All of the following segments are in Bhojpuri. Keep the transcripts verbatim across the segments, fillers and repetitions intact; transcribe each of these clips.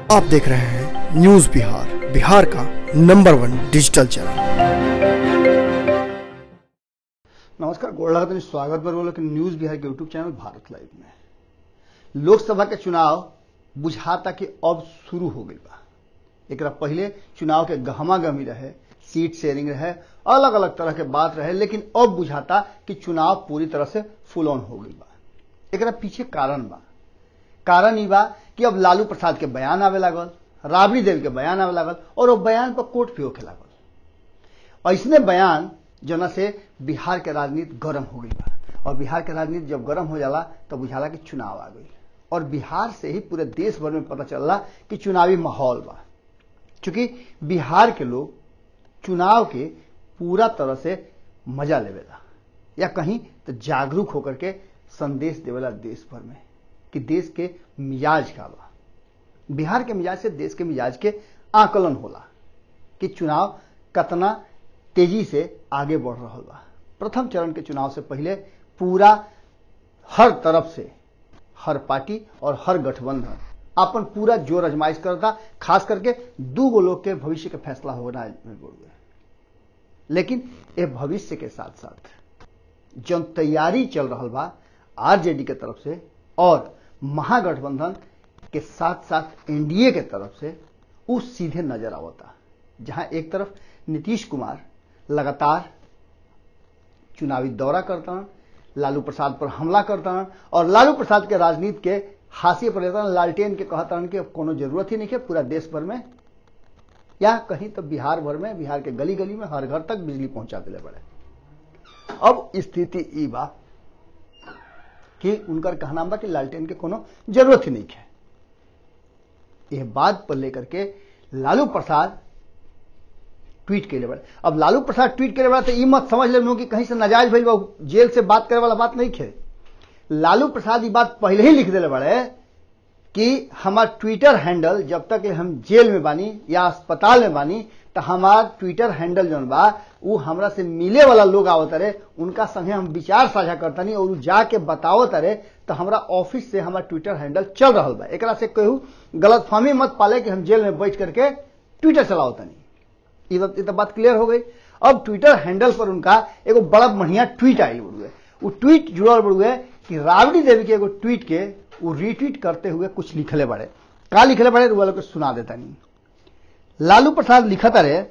आप देख रहे हैं न्यूज बिहार, बिहार का नंबर वन डिजिटल चैनल। नमस्कार, गोड़ लगत नहीं स्वागत बर बोलो कि न्यूज बिहार के यूट्यूब चैनल भारत लाइव में लोकसभा के चुनाव बुझाता कि अब शुरू हो गई बा। एक पहले चुनाव के गहमा गहमी रहे, सीट शेयरिंग रहे, अलग अलग तरह के बात रहे, लेकिन अब बुझाता कि चुनाव पूरी तरह से फुल ऑन हो गई बा। एक पीछे कारण बा। कारण ई बा कि अब लालू प्रसाद के बयान आवे लागल, राबड़ी देवी के बयान आवे लागल और वो बयान पर कोर्ट भी होखे लागल। ऐसने बयान जना से बिहार के राजनीति गर्म हो गई बा। और बिहार के राजनीति जब गर्म हो जाला तो बुझाला कि चुनाव आ गई। और बिहार से ही पूरे देश भर में पता चलला कि चुनावी माहौल बा। क्योंकि बिहार के लोग चुनाव के पूरा तरह से मजा लेवेला या कहीं तो जागरूक होकर के संदेश देवेला देश भर में कि देश के मिजाज का बा। बिहार के मिजाज से देश के मिजाज के आकलन होला कि चुनाव कितना तेजी से आगे बढ़ रहा बा। प्रथम चरण के चुनाव से पहले पूरा हर तरफ से हर पार्टी और हर गठबंधन अपन पूरा जोर आजमाइश करता, खास करके दू गो लोग के भविष्य के फैसला होना है। लेकिन ये भविष्य के साथ साथ जो तैयारी चल रहा बा आरजेडी के तरफ से और महागठबंधन के साथ साथ एनडीए के तरफ से उस सीधे नजर आवता। जहां एक तरफ नीतीश कुमार लगातार चुनावी दौरा करता है, लालू प्रसाद पर हमला करता है और लालू प्रसाद के राजनीति के हाशिए पर लेता, लालटेन के कहता है कि अब कोनो जरूरत ही नहीं है पूरा देश भर में या कहीं तो बिहार भर में, बिहार के गली गली में हर घर तक बिजली पहुंचा दिले बड़े। अब स्थिति ई बा कि उनका कहना बा कि लालटेन के कोनो जरूरत ही नहीं है। यह बात पर लेकर के लालू प्रसाद ट्वीट के लिए बड़े। अब लालू प्रसाद ट्वीट करे बड़ा तो ई मत समझ ले कि कहीं से नाजायज भइल बा, जेल से बात करे वाला बात नहीं है। लालू प्रसाद ये बात पहले ही लिख दिले बड़े कि हमार ट्विटर हैंडल जब तक हम जेल में बानी या अस्पताल में बानी तो हमार ट्विटर हैंडल जौन बा वो हमरा से मिले वाला लोग आवत रहे, उनका संगे हम विचार साझा करतनी और जाके बतावत रहे तो हमरा ऑफिस से हमार ट्विटर हैंडल चल रहा बा। एकरा से कहू गलतफहमी मत पाले कि हम जेल में बैठ करके ट्विटर चलावतनी। ये तो बात क्लियर हो गई। अब ट्विटर हैंडल पर उनका एगो बड़ा बढ़िया ट्वीट आई बड़ुए। वो ट्वीट जुड़ल बड़ुए कि राबड़ी देवी के एगो ट्वीट के वो रीट्वीट करते हुए कुछ लिखले बड़े। का लिखले बड़े वो लोग सुना देता नहीं। लालू प्रसाद लिखत रहे,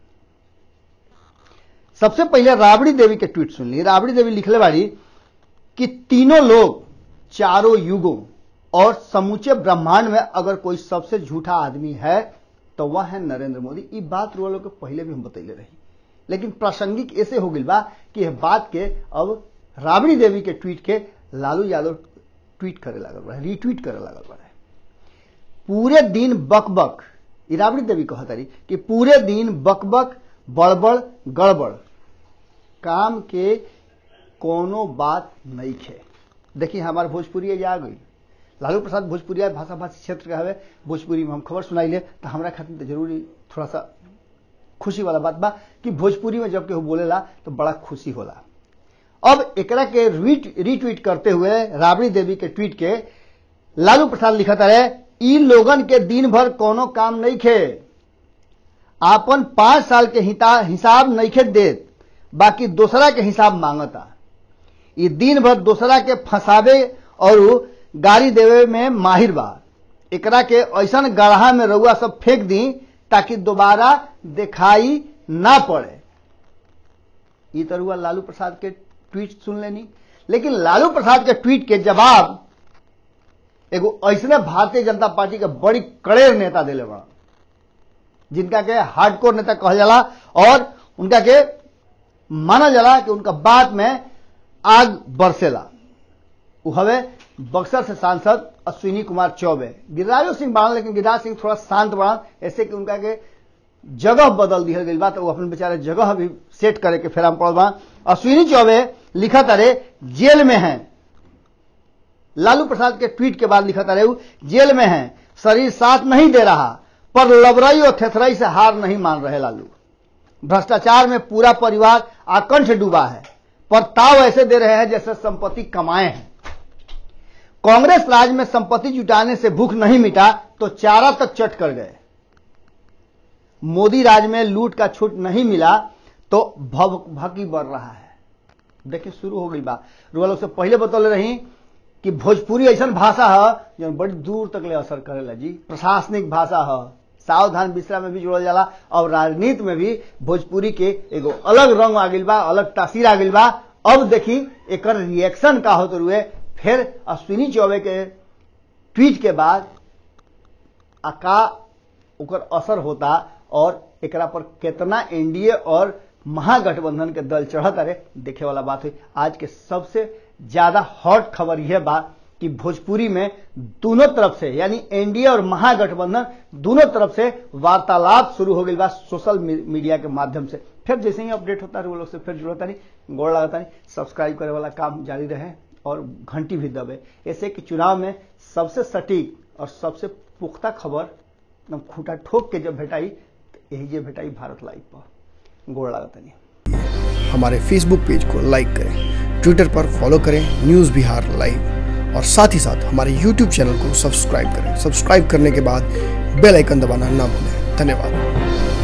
सबसे पहले राबड़ी देवी के ट्वीट सुन ली। राबड़ी देवी लिखले बाड़ी कि तीनों लोग चारों युगों और समूचे ब्रह्मांड में अगर कोई सबसे झूठा आदमी है तो वह है नरेंद्र मोदी। ये बात रोलो के पहले भी हम बतैले रही, लेकिन प्रासंगिक ऐसे हो गई बा कि यह बात के अब राबड़ी देवी के ट्वीट के लालू यादव ट्वीट करे लागल बा, रीट्वीट करे लागल बा। पूरे दिन बकबक, राबड़ी देवी कहता रही कि पूरे दिन बकबक बड़बड़ गड़बड़, काम के कोनो बात नहीं है। देखिए हमारे भोजपुरी जा गई। लालू प्रसाद भोजपुरिया भाषा भाषी क्षेत्र का है, भोजपुरी में हम खबर सुनाई ले तो हमारा खातिर तो जरूरी थोड़ा सा खुशी वाला बात बा कि भोजपुरी में जब केहू बोलेला तो बड़ा खुशी होला। अब एकरा के रीट रीट्वीट करते हुए राबड़ी देवी के ट्वीट के लालू प्रसाद लिखता रहे, ई लोगन के दिन भर कोनो काम नहीं खे, आपन पांच साल के हिसाब नहीं खे देत, बाकी दूसरा के हिसाब मांगता। ये दिन भर दूसरा के फंसावे और गाड़ी देवे में माहिर बा। एकरा के ऐसा गढ़ा में रउआ सब फेंक दी ताकि दोबारा दिखाई ना पड़े। ये तो रुआ लालू प्रसाद के ट्वीट सुन लेनी। लेकिन लालू प्रसाद के ट्वीट के जवाब एगो ऐसने भारतीय जनता पार्टी के बड़ी कड़ेर नेता दिले बड़ा, जिनका के हार्डकोर नेता कहल जाला और उनका के माना जाला कि उनका बात में आग बरसेला। वो हवे बक्सर से सांसद अश्विनी कुमार चौबे। गिरिराज सिंह बाड़न, लेकिन गिरिराज सिंह थोड़ा शांत बाड़न, ऐसे कि उनका के जगह बदल दी गई बात, वो अपने बेचारे जगह भी सेट करे के फेरा पड़ल बा। अश्विनी चौबे लिखा तारे जेल में हैं। लालू प्रसाद के ट्वीट के बाद लिखा तारे जेल में हैं, शरीर साथ नहीं दे रहा पर लबरई और थेथरई से हार नहीं मान रहे लालू। भ्रष्टाचार में पूरा परिवार आकंठ डूबा है पर ताव ऐसे दे रहे हैं जैसे संपत्ति कमाए हैं। कांग्रेस राज में संपत्ति जुटाने से भूख नहीं मिटा तो चारा तक चट कर गए। मोदी राज में लूट का छूट नहीं मिला तो भव भकी बढ़ रहा है। देखिए शुरू हो गई बात। रुआ लोग से पहले बतौले रही कि भोजपुरी ऐसा भाषा है जो बड़ी दूर तक ले असर करेला जी। प्रशासनिक भाषा है, सावधान बिस्रा में भी जोड़ल जाला और राजनीति में भी भोजपुरी के एगो अलग रंग आ गइल बा, अलग तासीर आ गइल बा। अब देखी एक रिएक्शन का होते हुए फिर अश्विनी चौबे के ट्वीट के बाद आका ओकर असर होता और एकरा पर कितना एनडीए और महागठबंधन के दल चढ़त अरे देखे वाला बात हुई। आज के सबसे ज्यादा हॉट खबर यह बात कि भोजपुरी में दोनों तरफ से यानी एनडीए और महागठबंधन दोनों तरफ से वार्तालाप शुरू हो गई बा सोशल मीडिया के माध्यम से। फिर जैसे ही अपडेट होता है वो लोग से फिर जुड़ता नहीं, गोड़ लगाता नहीं। सब्सक्राइब करे वाला काम जारी रहे और घंटी भी दबे, ऐसे कि चुनाव में सबसे सटीक और सबसे पुख्ता खबर एकदम खूंटा ठोक के जब भेटाई तो यही जे भेटाई भारत लाइव पर। गोड़ लगाता नहीं। हमारे फेसबुक पेज को लाइक करें, ट्विटर पर फॉलो करें न्यूज़ बिहार लाइव, और साथ ही साथ हमारे यूट्यूब चैनल को सब्सक्राइब करें। सब्सक्राइब करने के बाद बेल आइकन दबाना ना भूलें। धन्यवाद।